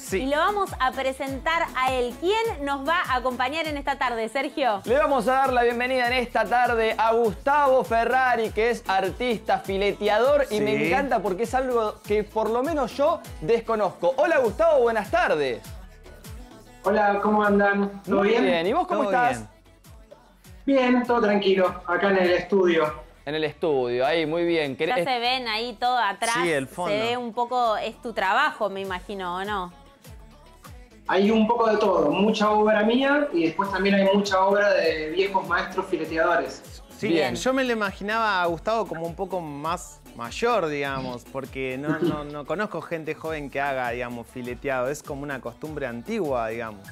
Sí. Y lo vamos a presentar a él. ¿Quién nos va a acompañar en esta tarde, Sergio? Le vamos a dar la bienvenida en esta tarde a Gustavo Ferrari, que es artista, fileteador, y me encanta porque es algo que por lo menos yo desconozco. Hola Gustavo, buenas tardes. Hola, ¿cómo andan? ¿Todo bien? Bien, ¿y vos cómo estás? Bien, todo tranquilo, acá en el estudio. En el estudio, ahí, muy bien. Ya se ven ahí todo atrás. Sí, el fondo. Se ve un poco, es tu trabajo, me imagino, ¿o no? Hay un poco de todo, mucha obra mía y después también hay mucha obra de viejos maestros fileteadores. Sí, Bien. yo me lo imaginaba a Gustavo como un poco más mayor, digamos, porque no conozco gente joven que haga, digamos, fileteado. Es como una costumbre antigua, digamos.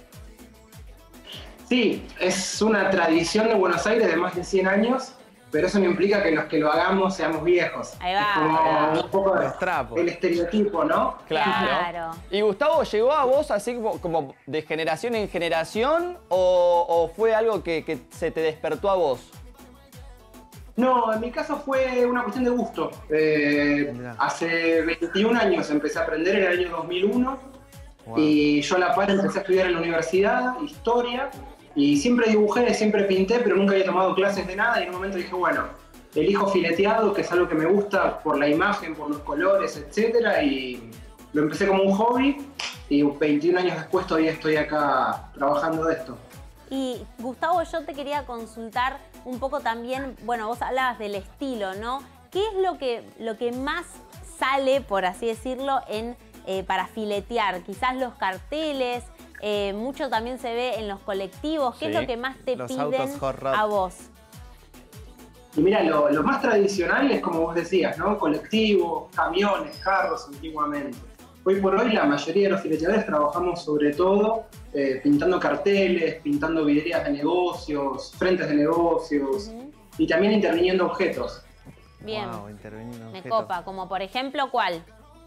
Sí, es una tradición de Buenos Aires de más de 100 años, pero eso no implica que los que lo hagamos seamos viejos. Ahí va, es como ahí va. un poco Los trapos. el estereotipo, ¿no? Claro. ¿Y Gustavo llegó a vos así como de generación en generación o fue algo que se te despertó a vos? No, en mi caso fue una cuestión de gusto. Hace 21 años empecé a aprender, en el año 2001, Wow. y yo a la par empecé a estudiar en la universidad, historia, y siempre dibujé, siempre pinté, pero nunca había tomado clases de nada, y en un momento dije, bueno, elijo fileteado, que es algo que me gusta por la imagen, por los colores, etcétera, y lo empecé como un hobby, y 21 años después todavía estoy acá trabajando de esto. Y Gustavo, yo te quería consultar un poco también, bueno, vos hablabas del estilo, ¿no? ¿Qué es lo que más sale, por así decirlo, para filetear? Quizás los carteles, mucho también se ve en los colectivos. ¿Qué es lo que más te Los piden autos hot rod. a vos? Y mira, lo más tradicional es como vos decías, ¿no? Colectivos, camiones, carros antiguamente. Hoy por hoy la mayoría de los fileteadores trabajamos sobre todo pintando carteles, pintando vidrieras de negocios, frentes de negocios y también interviniendo objetos. Bien, Wow, interviniendo me objetos. copa. Como por ejemplo, ¿cuál?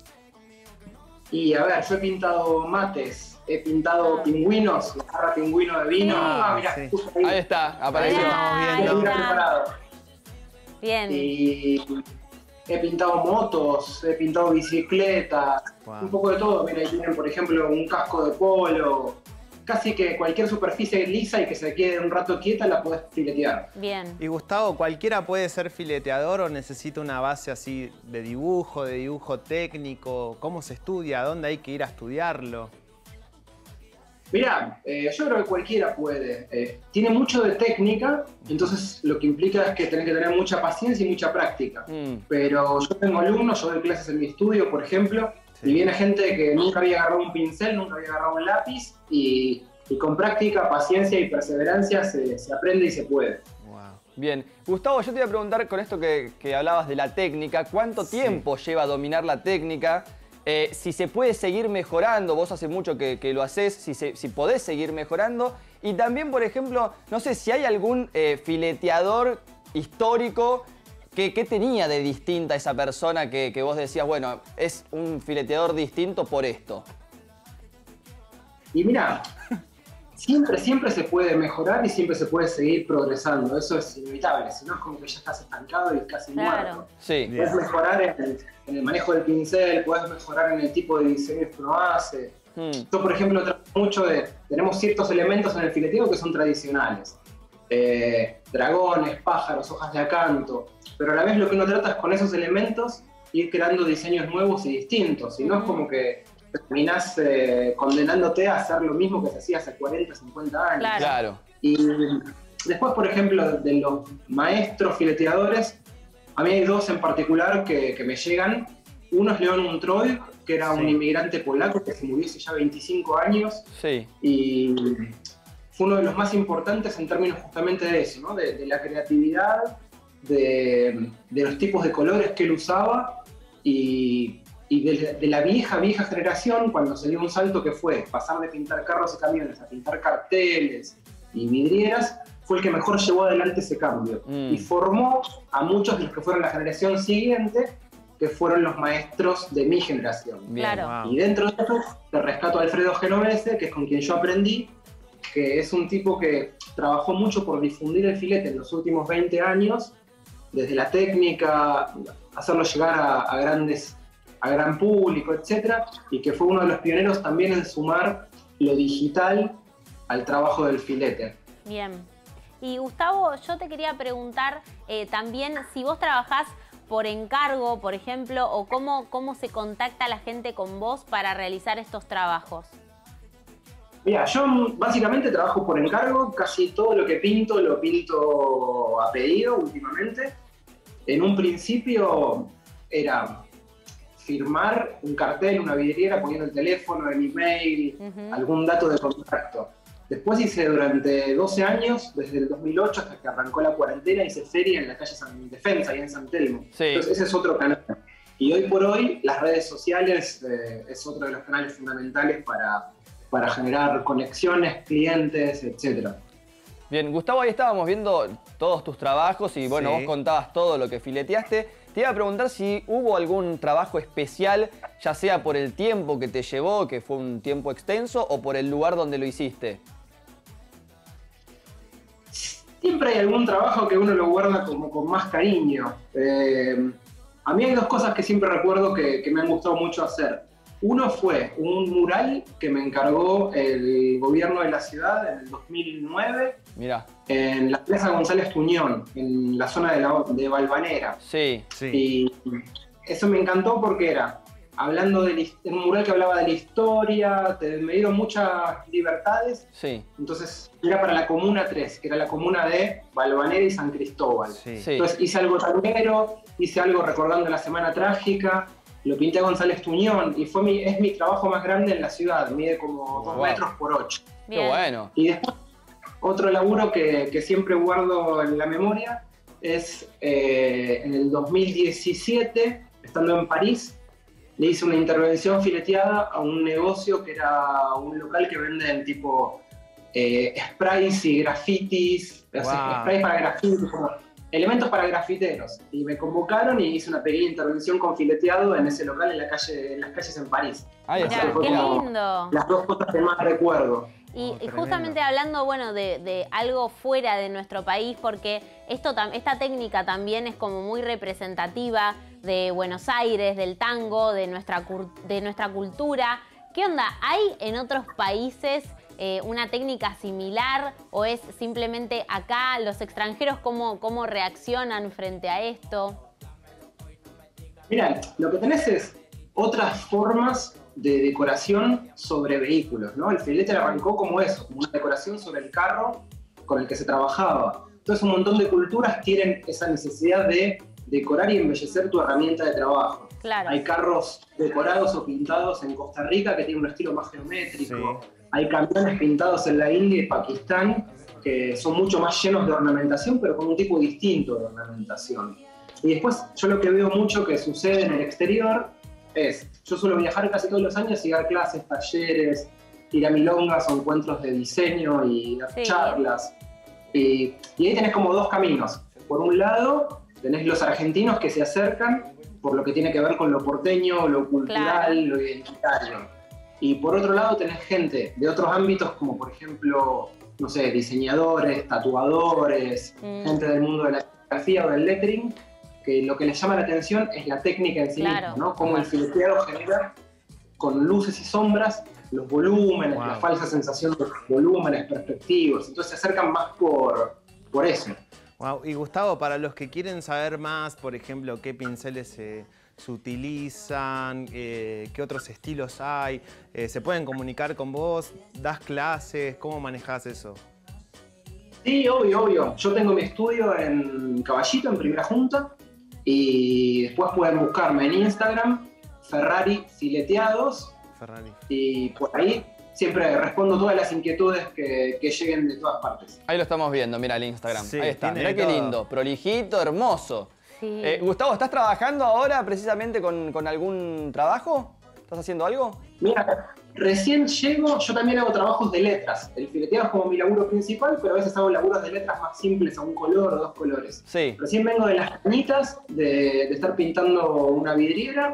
Y a ver, yo he pintado mates, he pintado pingüinos, la jarra pingüino de vino. Sí. Mira, Sí. justo Ahí está, apareció. Mirá, Estamos ahí viendo. Bien está. preparado. Bien. Y he pintado motos, he pintado bicicletas, Wow. un poco de todo. Mira, ahí tienen, por ejemplo, un casco de polo. Casi que cualquier superficie lisa y que se quede un rato quieta la podés filetear. Bien. Y Gustavo, ¿cualquiera puede ser fileteador o necesita una base así de dibujo técnico? ¿Cómo se estudia? ¿A dónde hay que ir a estudiarlo? Mirá, yo creo que cualquiera puede. Tiene mucho de técnica, entonces lo que implica es que tenés que tener mucha paciencia y mucha práctica. Pero yo tengo alumnos, yo doy clases en mi estudio, por ejemplo, y viene gente que nunca había agarrado un pincel, nunca había agarrado un lápiz, y con práctica, paciencia y perseverancia se aprende y se puede. Wow. Bien. Gustavo, yo te iba a preguntar con esto que hablabas de la técnica, ¿cuánto tiempo lleva a dominar la técnica? Si se puede seguir mejorando, vos hace mucho que lo hacés, si podés seguir mejorando. Y también, por ejemplo, no sé si hay algún fileteador histórico que tenía de distinta esa persona que vos decías, bueno, es un fileteador distinto por esto. Y mira, siempre se puede mejorar y siempre se puede seguir progresando, eso es inevitable, si no es como que ya estás estancado y casi muerto. Sí. Puedes mejorar en el manejo del pincel, puedes mejorar en el tipo de diseños que uno hace. Yo, por ejemplo, trato mucho tenemos ciertos elementos en el fileteo que son tradicionales. Dragones, pájaros, hojas de acanto, pero a la vez lo que uno trata es con esos elementos ir creando diseños nuevos y distintos, y no es como que terminás condenándote a hacer lo mismo que se hacía hace 40, 50 años. Claro. Y después, por ejemplo, de los maestros fileteadores, a mí hay dos en particular que me llegan. Uno es León Montroy, que era un inmigrante polaco que se murió hace ya 25 años. Sí. Y fue uno de los más importantes en términos justamente de eso, ¿no? De la creatividad, de los tipos de colores que él usaba y de la vieja generación, cuando se dio un salto que fue pasar de pintar carros y camiones a pintar carteles y vidrieras, fue el que mejor llevó adelante ese cambio. Y formó a muchos de los que fueron la generación siguiente, que fueron los maestros de mi generación. Bien. Claro. Wow. Y dentro de eso te rescato a Alfredo Genovese, que es con quien yo aprendí, que es un tipo que trabajó mucho por difundir el filete en los últimos 20 años, desde la técnica, hacerlo llegar a grandes a gran público, etcétera, y que fue uno de los pioneros también en sumar lo digital al trabajo del filete. Bien. Y Gustavo, yo te quería preguntar también si vos trabajás por encargo, por ejemplo, o cómo se contacta la gente con vos para realizar estos trabajos. Mira, yo básicamente trabajo por encargo, casi todo lo que pinto lo pinto a pedido últimamente. En un principio era firmar un cartel, una vidriera, poniendo el teléfono, el email, algún dato de contacto. Después hice durante 12 años, desde el 2008 hasta que arrancó la cuarentena, hice feria en la calle San Defensa, ahí en San Telmo. Sí. Entonces ese es otro canal. Y hoy por hoy las redes sociales es otro de los canales fundamentales para generar conexiones, clientes, etc. Bien, Gustavo, ahí estábamos viendo todos tus trabajos y bueno, Sí. vos contabas todo lo que fileteaste. Te iba a preguntar si hubo algún trabajo especial, ya sea por el tiempo que te llevó, que fue un tiempo extenso, o por el lugar donde lo hiciste. Siempre hay algún trabajo que uno lo guarda como con más cariño. A mí hay dos cosas que siempre recuerdo que me han gustado mucho hacer. Uno fue un mural que me encargó el gobierno de la ciudad en el 2009 Mirá. en la Plaza González Tuñón, en la zona de Valvanera. Sí. Sí. Y eso me encantó porque era hablando de un mural que hablaba de la historia, me dieron muchas libertades. Sí. Entonces era para la Comuna 3, que era la comuna de Valvanera y San Cristóbal. Sí. Sí. Entonces hice algo tanguero, hice algo recordando la Semana Trágica, lo pinté a González Tuñón y es mi trabajo más grande en la ciudad, mide como 2 Wow. metros por 8. Bien. Qué bueno. Y después, otro laburo que siempre guardo en la memoria es en el 2017, estando en París, le hice una intervención fileteada a un negocio que era un local que venden tipo sprays y grafitis, Wow. sprays para grafitis, como elementos para grafiteros. Y me convocaron y hice una pequeña intervención con fileteado en ese local en las calles en París. Ahí Así está. Mirá, que fue qué como lindo. las dos cosas que más recuerdo. Y tremendo. justamente hablando, bueno, de algo fuera de nuestro país, porque esta técnica también es como muy representativa de Buenos Aires, del tango, de nuestra cultura. ¿Qué onda? ¿Hay en otros países una técnica similar o es simplemente acá los extranjeros cómo reaccionan frente a esto? Mira, lo que tenés es otras formas de decoración sobre vehículos, ¿no? El filete arrancó como eso, como una decoración sobre el carro con el que se trabajaba. Entonces un montón de culturas tienen esa necesidad de decorar y embellecer tu herramienta de trabajo. Claro. Hay carros decorados o pintados en Costa Rica que tienen un estilo más geométrico. Sí. Hay camiones pintados en la India y Pakistán que son mucho más llenos de ornamentación, pero con un tipo distinto de ornamentación. Y después yo lo que veo mucho que sucede en el exterior es, yo suelo viajar casi todos los años y dar clases, talleres, ir a milongas o encuentros de diseño y dar Sí. charlas. Y ahí tenés como dos caminos. Por un lado, tenés los argentinos que se acercan por lo que tiene que ver con lo porteño, lo cultural, Claro. lo identitario. Y por otro lado tenés gente de otros ámbitos como por ejemplo, no sé, diseñadores, tatuadores, gente del mundo de la tipografía o del lettering, que lo que les llama la atención es la técnica en sí Claro. misma, ¿no? Cómo el fileteado genera con luces y sombras los volúmenes, Wow. la falsa sensación de volúmenes, perspectivos. Entonces se acercan más por eso. Wow. Y Gustavo, para los que quieren saber más, por ejemplo, qué pinceles se utilizan, qué otros estilos hay, ¿se pueden comunicar con vos? ¿Das clases? ¿Cómo manejás eso? Sí, obvio, obvio. Yo tengo mi estudio en Caballito, en Primera Junta, y después pueden buscarme en Instagram, Ferrari Fileteados, Ferrari. y por ahí siempre respondo todas las inquietudes que lleguen de todas partes. Ahí lo estamos viendo, mira el Instagram. Sí, Ahí está, tiene mirá qué todo. lindo. Prolijito, hermoso. Sí. Gustavo, ¿estás trabajando ahora precisamente con algún trabajo? ¿Estás haciendo algo? Mira, recién llego, yo también hago trabajos de letras. El fileteado es como mi laburo principal, pero a veces hago laburos de letras más simples, a un color o dos colores. Sí. Recién vengo de las cañitas, de estar pintando una vidriera,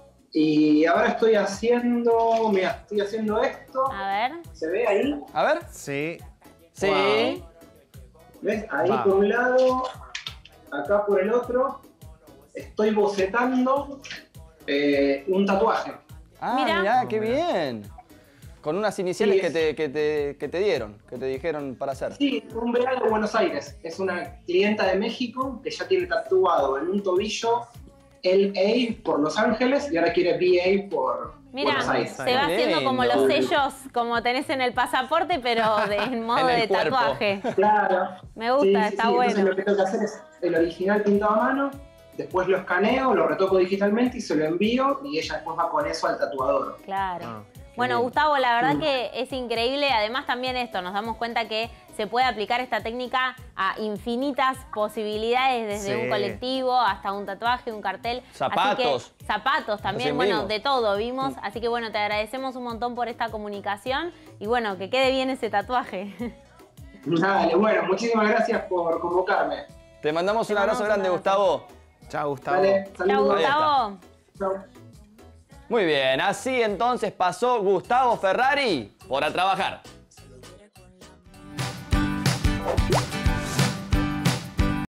y ahora estoy haciendo esto. A ver. ¿Se ve ahí? A ver. Sí. Sí. Wow. ¿Ves? Ahí Va. por un lado, acá por el otro. Estoy bocetando un tatuaje. Ah, Mirá. mirá, qué bien. Con unas iniciales Sí, que te dieron, que te dijeron para hacer. Sí, un verano de Buenos Aires. Es una clienta de México que ya tiene tatuado en un tobillo LA por Los Ángeles y ahora quiere BA por Mira, Buenos Aires. se va haciendo como Lindo. los sellos, como tenés en el pasaporte, pero en modo En el de cuerpo. tatuaje. Claro. Me gusta, está bueno. Entonces lo que tengo que hacer es el original pintado a mano, después lo escaneo, lo retoco digitalmente y se lo envío y ella después va con eso al tatuador. Claro. Ah, Bueno, bien. Gustavo, la verdad que es increíble. Además, también esto, nos damos cuenta que se puede aplicar esta técnica a infinitas posibilidades, desde Sí. un colectivo hasta un tatuaje, un cartel. Zapatos. Así que, zapatos también, Recién bueno, vimos. de todo vimos. Así que bueno, te agradecemos un montón por esta comunicación y bueno, que quede bien ese tatuaje. Dale, bueno, muchísimas gracias por convocarme. Te mandamos un abrazo mandamos un grande, abrazo. Gustavo. Chao, Gustavo. Dale, Chao, saludos. Gustavo. Chao. Muy bien, así entonces pasó Gustavo Ferrari por A Trabajar.